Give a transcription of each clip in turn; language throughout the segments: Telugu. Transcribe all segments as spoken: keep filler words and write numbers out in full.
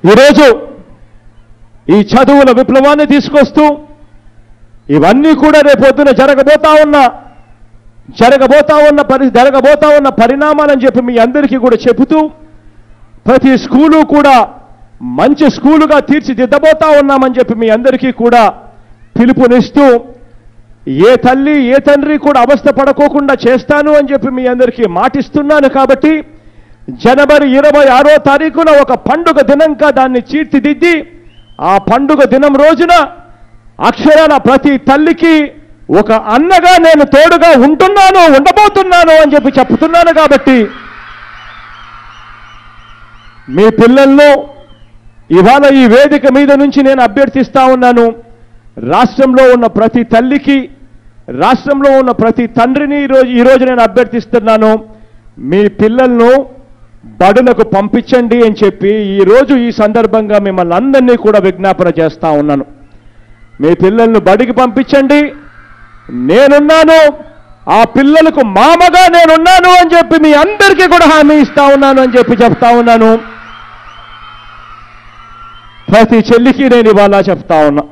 ఈరోజు ఈ చదువుల విప్లవాన్ని తీసుకొస్తూ ఇవన్నీ కూడా రేపొద్దున జరగబోతా ఉన్న జరగబోతా ఉన్న పరి జరగబోతా ఉన్న పరిణామాలని చెప్పి మీ అందరికీ కూడా చెబుతూ ప్రతి స్కూలు కూడా మంచి స్కూలుగా తీర్చిదిద్దబోతా ఉన్నామని చెప్పి మీ అందరికీ కూడా పిలుపునిస్తూ ఏ తల్లి ఏ తండ్రి కూడా అవస్థ పడకోకుండా చేస్తాను అని చెప్పి మీ అందరికీ మాటిస్తున్నాను. కాబట్టి జనవరి ఇరవై ఆరో తారీఖున ఒక పండుగ దినంగా దాన్ని తీర్చిదిద్ది ఆ పండుగ దినం రోజున అక్షరాల ప్రతి తల్లికి ఒక అన్నగా నేను తోడుగా ఉంటున్నాను ఉండబోతున్నాను అని చెప్పి చెప్తున్నాను. కాబట్టి మీ పిల్లలను ఇవాళ ఈ వేదిక మీద నుంచి నేను అభ్యర్థిస్తా ఉన్నాను. రాష్ట్రంలో ఉన్న ప్రతి తల్లికి రాష్ట్రంలో ఉన్న ప్రతి తండ్రిని ఈరోజు ఈరోజు నేను అభ్యర్థిస్తున్నాను, మీ పిల్లలను బడులకు పంపించండి అని చెప్పి ఈరోజు ఈ సందర్భంగా మిమ్మల్ని అందరినీ కూడా విజ్ఞాపన చేస్తా ఉన్నాను. మీ పిల్లలను బడికి పంపించండి, నేనున్నాను, ఆ పిల్లలకు మామగా నేనున్నాను అని చెప్పి మీ అందరికీ కూడా హామీ ఇస్తా ఉన్నాను అని చెప్పి చెప్తా ఉన్నాను. ప్రతి చెల్లికి నేను ఇవాళ చెప్తా ఉన్నా,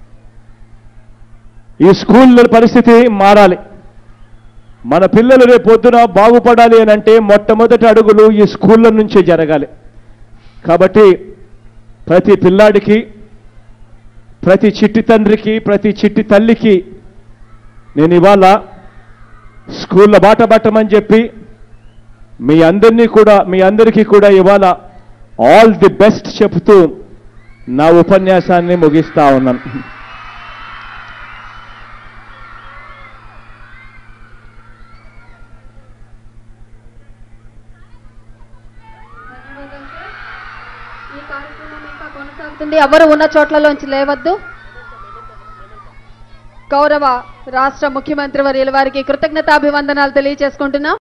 ఈ స్కూళ్ళ పరిస్థితి మారాలి. మన పిల్లలు రేపు పొద్దున బాగుపడాలి అని అంటే మొట్టమొదటి అడుగులు ఈ స్కూళ్ళ నుంచే జరగాలి. కాబట్టి ప్రతి పిల్లాడికి, ప్రతి చిట్టి తండ్రికి, ప్రతి చిట్టి తల్లికి నేను ఇవాళ స్కూళ్ళ బాట పట్టమని చెప్పి మీ అందరినీ కూడా మీ అందరికీ కూడా ఇవాళ ఆల్ ది బెస్ట్ చెప్తూ నా ఉపన్యాసాన్ని ముగిస్తా ఉన్నాను. ఎవరు ఉన్న చోట్లలోంచి లేవద్దు. గౌరవ రాష్ట్ర ముఖ్యమంత్రి వర్యుల వారికి కృతజ్ఞతాభివందనాలు తెలియజేసుకుంటున్నాం.